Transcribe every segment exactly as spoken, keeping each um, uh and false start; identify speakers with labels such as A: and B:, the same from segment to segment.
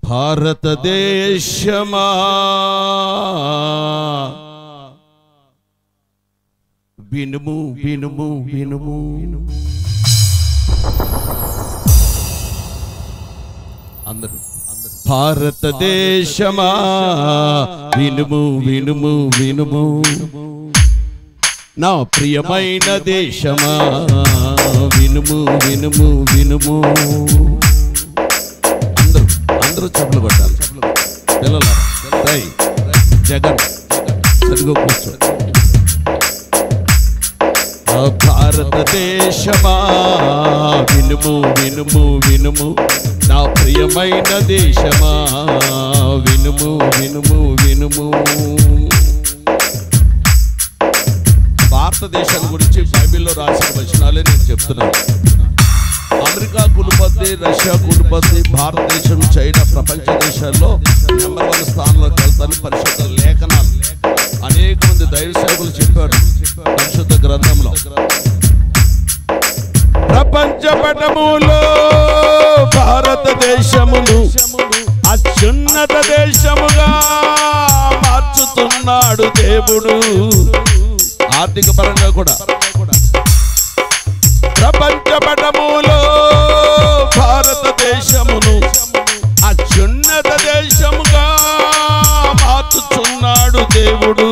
A: భారతదేశమా వినుము వినుము వినుము అందరూ భారతదేశమా వినుము వినుము వినుము నా ప్రియమైన దేశమా వినుము వినుము వినుము అందరూ అందరూ చప్పట్లు కొట్టాలి పిల్లలారా రై జగన్ సరిగ్గా కూర్చో భారతదేశమా వినుము వినుము వినుము నా ప్రియమైన దేశమా వినుము వినుము వినుము భారతదేశాన్ని గురించి బైబిల్లో రాసిన వచనాలే నేను చెప్తున్నాను. అమెరికా కులుపద్ది, రష్యా కులుపద్ది, భారతదేశం, చైనా ప్రపంచ దేశాల్లో నెంబర్ వన్ స్థానంలోకి వెళ్తారని పరిశుద్ధ లేఖనాలు అనేక మంది దైవ సేవకులు చెప్పారు పరిశుద్ధ గ్రంథంలో. ప్రపంచ పటములో భారతదేశమును అత్యున్నత దేశముగా మార్చుతున్నాడు దేవుడు. ఆర్థిక పరంగా కూడా ప్రపంచ పటములో భారతదేశమును అత్యున్నత దేశముగా మార్చుతున్నాడు దేవుడు.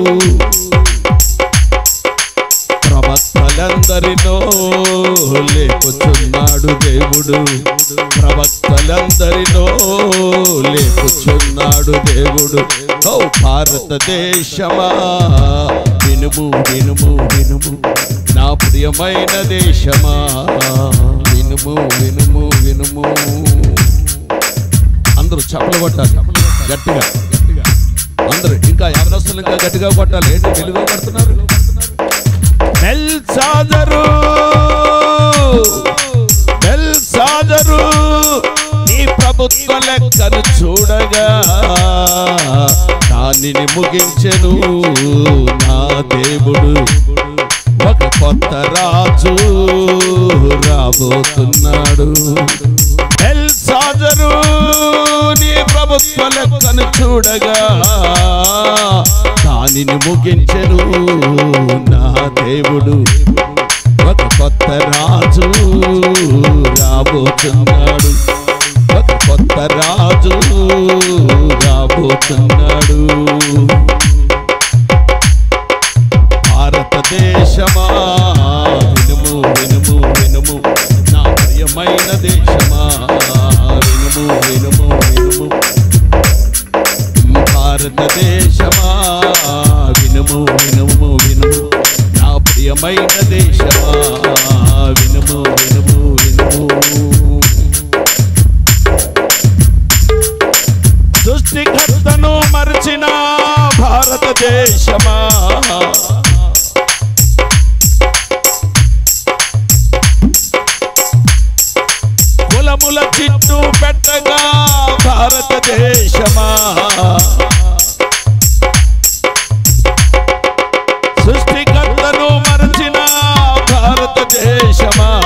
A: ప్రవక్తలందరిలో లేపుచున్నాడు దేవుడు, ప్రవక్తలందరిలో లేపుచున్నాడు దేవుడు. ఓ భారతదేశమా వినుము వినుము వినుము నా ప్రియమైన దేశమా వినుము వినుము వినుము. అందరూ చప్పలు కొట్టాలి గట్టిగా, అందరూ ఇంకా ఎవరస్తులు ఇంకా గట్టిగా కొట్టాలి. ఏంటి తెలుగు కొడుతున్నారు? బెల్షాజరు బెల్షాజరు నీ ప్రభుత్వ లెక్కను చూడగా దానిని ముగించెను నా దేవుడు. ఒక కొత్త రాజు రాబోతున్నాడు. బెల్షాజరు నీ ప్రభుత్వ లెక్కను చూడగా దానిని ముగించెను నా దేవుడు. ఒక కొత్త రాజు రాబోతున్నాడు, ఒక కొత్త రాజు రాబోతున్నాడు. భారతదేశమా వినుము వినుము వినుము నా ప్రియమైన దేశమా వినుము వినుము వినుము. భారతదేశమా వినుము వినుము వినుము నా ప్రియమైన దేశమా వినుము వినుము వినుము. సృష్టికర్తను మరచిన భారతదేశమా కులముల చిట్టు పెట్టగా భారతదేశమా సృష్టికర్తను మరచిన భారతదేశమా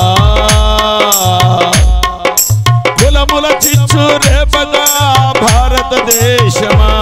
A: కులముల చిచ్చు రేపగా భారతదేశమా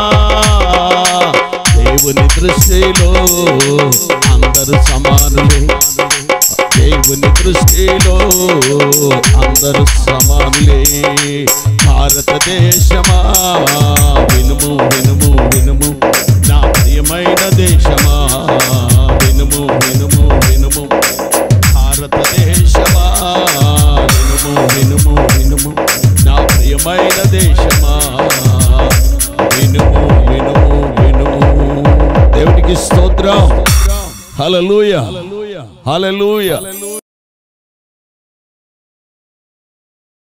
A: దేవుని దృష్టిలో అందరూ సమానులే, దేవుని దృష్టిలో అందరూ సమానులే. భారతదేశమా వినుము వినుము వినుము నా ప్రియమైన దేశమా వినుము వినుము వినుము. భారతదేశమా వినుము వినుము వినుము నా ప్రియమైన దేశమా వినుము వినుము వినుము. దేవునికి స్తోత్రం. హల్లెలూయా హల్లెలూయా.